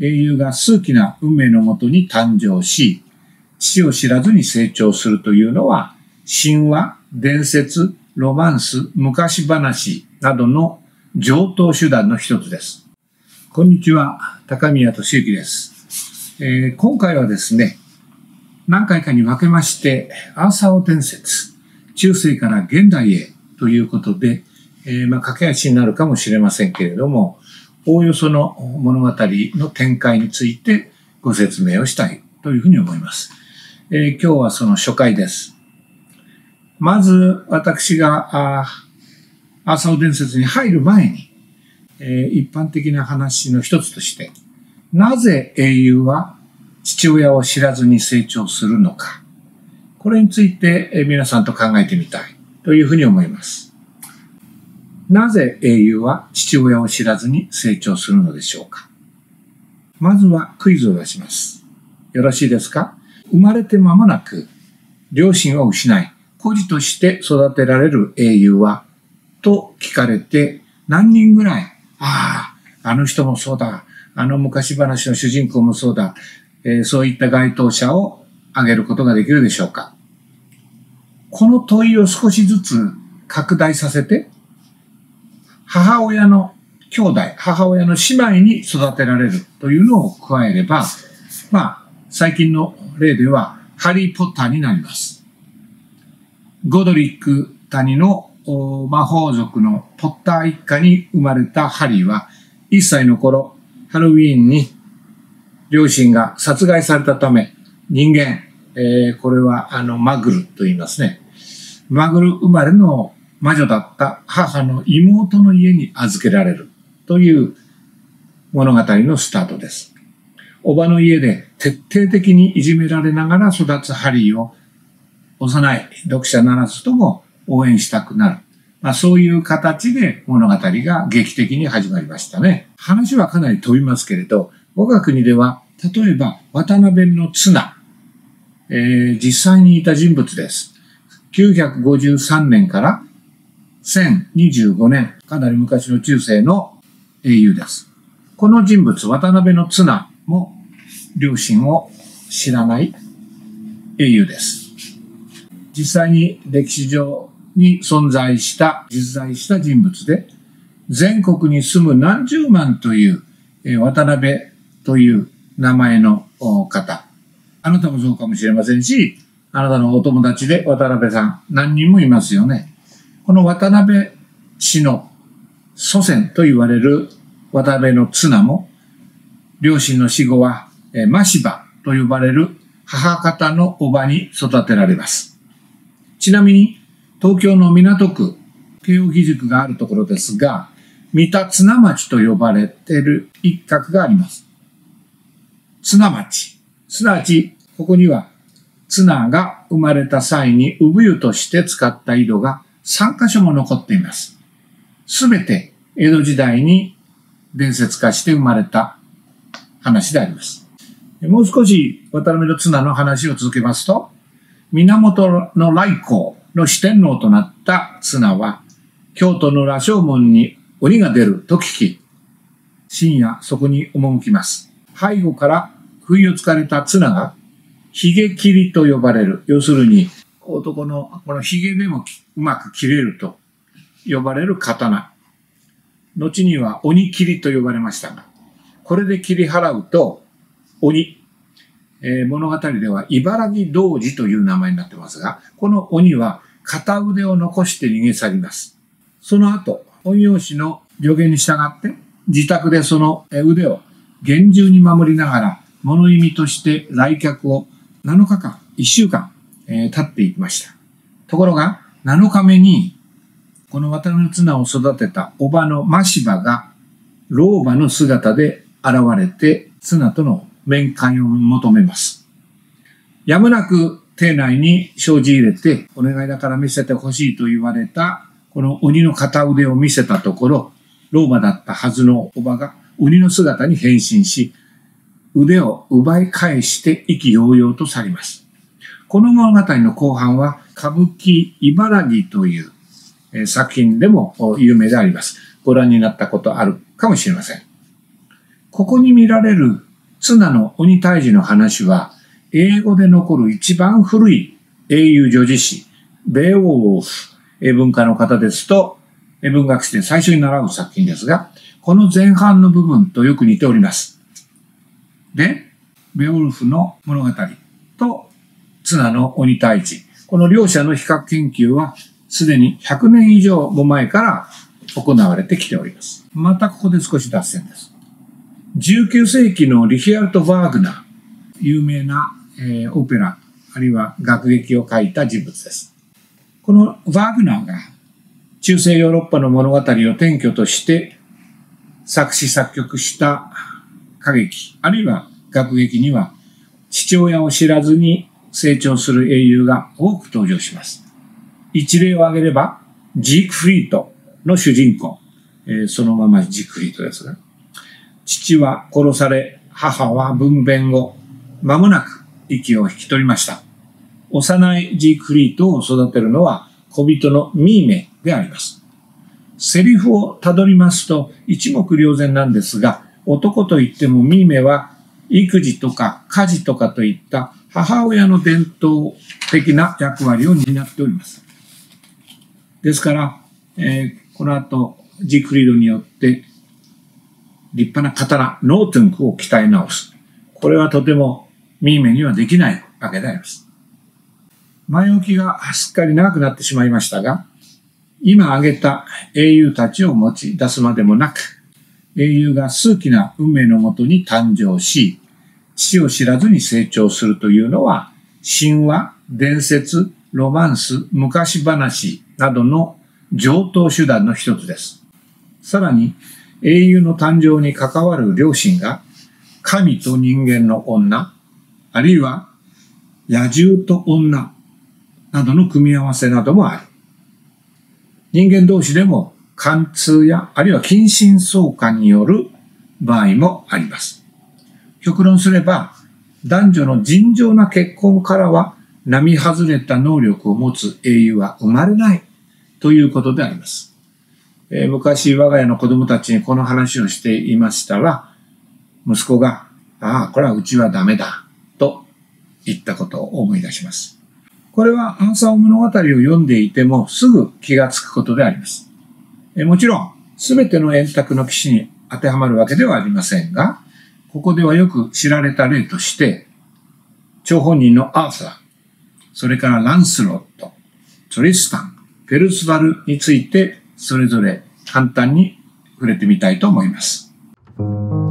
英雄が数奇な運命のもとに誕生し、父を知らずに成長するというのは、神話、伝説、ロマンス、昔話などの常套手段の一つです。こんにちは、高宮俊之です。今回はですね、何回かに分けまして、アーサー王伝説、中世から現代へということで、駆け足になるかもしれませんけれども、おおよその物語の展開についてご説明をしたいというふうに思います。今日はその初回です。まず私がアーサー王伝説に入る前に、一般的な話の一つとして、なぜ英雄は父親を知らずに成長するのか、これについて皆さんと考えてみたいというふうに思います。なぜ英雄は父親を知らずに成長するのでしょうか。まずはクイズを出します。よろしいですか。生まれて間もなく両親を失い、孤児として育てられる英雄はと聞かれて何人ぐらい、あの人もそうだ、あの昔話の主人公もそうだ、そういった該当者を挙げることができるでしょうか。この問いを少しずつ拡大させて、母親の兄弟、母親の姉妹に育てられるというのを加えれば、最近の例ではハリー・ポッターになります。ゴドリック谷の魔法族のポッター一家に生まれたハリーは、1歳の頃、ハロウィーンに両親が殺害されたため、人間、これはマグルと言いますね。マグル生まれの魔女だった母の妹の家に預けられるという物語のスタートです。おばの家で徹底的にいじめられながら育つハリーを幼い読者ならずとも応援したくなる。そういう形で物語が劇的に始まりましたね。話はかなり飛びますけれど、我が国では例えば渡辺の綱、実際にいた人物です。953年から1025年、かなり昔の中世の英雄です。この人物、渡辺の綱も両親を知らない英雄です。実際に歴史上に実在した人物で、全国に住む何十万という渡辺という名前の方、あなたもそうかもしれませんし、あなたのお友達で渡辺さん何人もいますよね。この渡辺氏の祖先と言われる渡辺の綱も、両親の死後は真柴と呼ばれる母方の叔母に育てられます。ちなみに東京の港区、慶應義塾があるところですが、三田綱町と呼ばれている一角があります。綱町。すなわち、ここには綱が生まれた際に産湯として使った井戸が3カ所も残っています。すべて江戸時代に伝説化して生まれた話であります。もう少し渡辺の綱の話を続けますと、源頼光の四天王となった綱は、京都の羅生門に鬼が出ると聞き、深夜そこに赴きます。背後から不意をつかれた綱が、髭切りと呼ばれる、要するに男のこの髭でもうまく切れると呼ばれる刀。後には鬼切りと呼ばれましたが、これで切り払うと鬼、物語では茨城童子という名前になってますが、この鬼は片腕を残して逃げ去ります。その後、陰陽師の助言に従って自宅でその腕を厳重に守りながら物意味として来客を7日間、1週間、経っていきました。ところが7日目にこの渡辺の綱を育てた叔母の真柴が老婆の姿で現れて綱との面会を求めます。やむなく邸内に障子入れてお願いだから見せてほしいと言われたこの鬼の片腕を見せたところ、老婆だったはずの叔母が鬼の姿に変身し、腕を奪い返して意気揚々と去ります。この物語の後半は歌舞伎茨城という作品でも有名であります。ご覧になったことあるかもしれません。ここに見られる綱の鬼退治の話は、英語で残る一番古い英雄叙事詩、ベーオウルフ、文化の方ですと、文学史で最初に習う作品ですが、この前半の部分とよく似ております。で、ベオウルフの物語と綱の鬼退治、この両者の比較研究はすでに100年以上も前から行われてきております。またここで少し脱線です。19世紀のリヒャルト・ワーグナー、有名な、オペラあるいは楽劇を書いた人物です。このワーグナーが中世ヨーロッパの物語を典拠として作詞作曲した歌劇あるいは楽劇には父親を知らずに成長する英雄が多く登場します。一例を挙げればジークフリートの主人公、そのままジークフリートですが、父は殺され母は分娩後間もなく息を引き取りました。幼いジークフリートを育てるのは小人のミーメであります。セリフをたどりますと一目瞭然なんですが、男といってもミーメは育児とか家事とかといった母親の伝統的な役割を担っております。ですから、この後ジークフリートによって立派な刀、ノートゥンクを鍛え直す。これはとてもミーメにはできないわけであります。前置きがすっかり長くなってしまいましたが、今挙げた英雄たちを持ち出すまでもなく、英雄が数奇な運命のもとに誕生し、父を知らずに成長するというのは、神話、伝説、ロマンス、昔話などの常套手段の一つです。さらに、英雄の誕生に関わる両親が、神と人間の女、あるいは野獣と女などの組み合わせなどもある。人間同士でも貫通やあるいは近親相関による場合もあります。極論すれば男女の尋常な結婚からは並外れた能力を持つ英雄は生まれないということであります。昔我が家の子供たちにこの話をしていましたら、息子がこれはうちはダメだと言ったことを思い出します。これはアーサー物語を読んでいてもすぐ気がつくことであります。もちろん、すべての円卓の騎士に当てはまるわけではありませんが、ここではよく知られた例として、張本人のアーサー、それからランスロット、トリスタン、ペルスバルについてそれぞれ簡単に触れてみたいと思います。